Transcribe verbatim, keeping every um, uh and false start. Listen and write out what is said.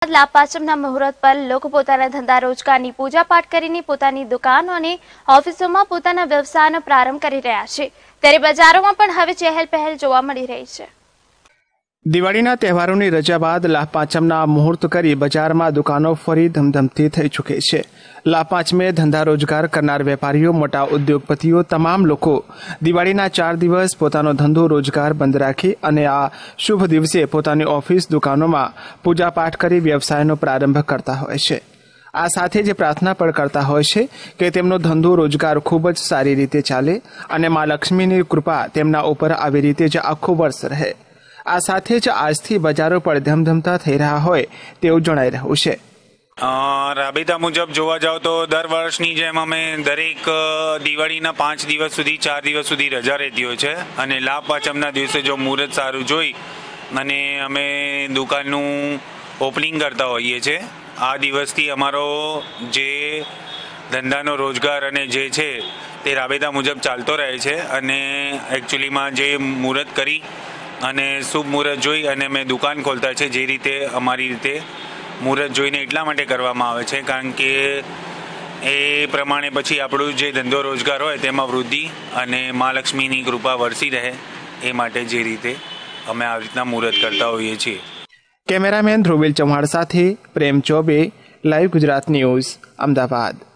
લાભ પાચમના મુહૂર્ત પર લોકો પોતાના ધંધા રોજગારની પૂજા પાઠ કરીને પોતાની દુકાનો અને ઓફિસોમાં પોતાના વ્યવસાયનો પ્રારંભ કરી રહ્યા છે, ત્યારે બજારોમાં પણ હવે ચહેલ પહેલ જોવા મળી રહી છે। દિવાળીના તહેવારોની રજા બાદ લાભ પાંચમના મુહૂર્ત કરી બજારમાં દુકાનો ફરી ધમધમતી થઈ ચૂકી છે। લાભ પાંચમે ધંધા રોજગાર કરનાર વેપારીઓ, મોટા ઉદ્યોગપતિઓ, તમામ લોકો દિવાળીના ચાર દિવસ પોતાનો ધંધો રોજગાર બંધ રાખી અને આ શુભ દિવસે પોતાની ઓફિસ, દુકાનોમાં પૂજાપાઠ કરી વ્યવસાયનો પ્રારંભ કરતા હોય છે। આ સાથે જ પ્રાર્થના પણ કરતા હોય છે કે તેમનો ધંધો રોજગાર ખૂબ જ સારી રીતે ચાલે અને મા લક્ષ્મીની કૃપા તેમના ઉપર આવી રીતે જ આખું વર્ષ રહે। આ સાથે જ આજથી બજારો પર ધમધમતા થઈ રહ્યા હોય તેવું જણાઈ રહ્યું છે। રાબેતા મુજબ જોવા જાવ તો દર વર્ષની જેમ અમે દરેક દિવાળીના પાંચ દિવસ સુધી ચાર દિવસ સુધી રજા રહેતી હોય છે અને લાભ પાંચમના દિવસે જો મુહૂર્ત સારું જોઈ અને અમે દુકાનનું ઓપનિંગ કરતા હોઈએ છીએ। આ દિવસથી અમારો જે ધંધાનો રોજગાર અને જે છે તે રાબેતા મુજબ ચાલતો રહે છે અને એકચ્યુઅલીમાં જે મુહૂર્ત કરી અને શુભ મુહૂર્ત જોઈ અને મેં દુકાન ખોલતા છે। જે રીતે અમારી રીતે મુહૂર્ત જોઈને એટલા માટે કરવામાં આવે છે કારણ કે એ પ્રમાણે પછી આપણું જે ધંધો રોજગાર હોય તેમાં વૃદ્ધિ અને મા લક્ષ્મીની કૃપા વરસી રહે, એ માટે જે રીતે અમે આ રીતના મુહૂર્ત કરતા હોઈએ છીએ। કેમેરામેન ધ્રુવિલ ચૌહાણ સાથે પ્રેમ ચોબે, લાઈવ ગુજરાત ન્યૂઝ, અમદાવાદ।